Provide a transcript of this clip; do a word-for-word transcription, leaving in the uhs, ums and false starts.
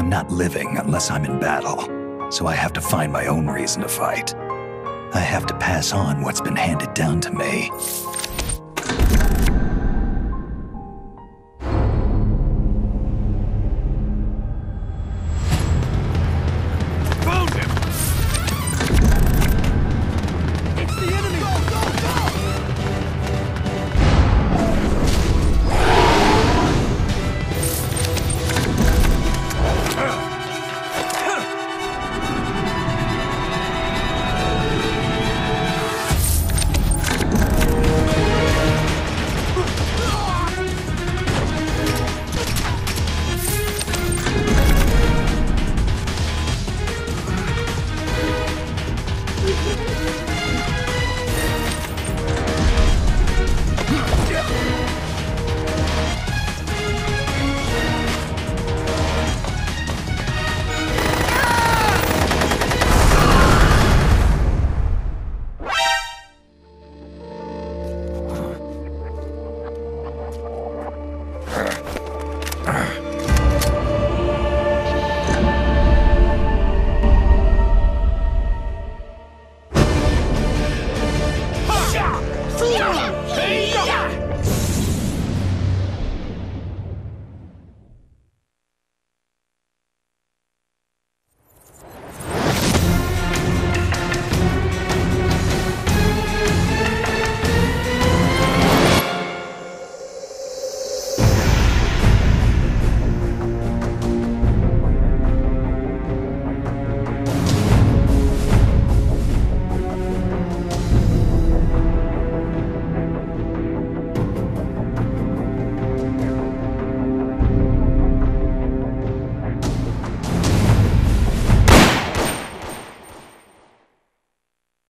I'm not living unless I'm in battle, so I have to find my own reason to fight. I have to pass on what's been handed down to me.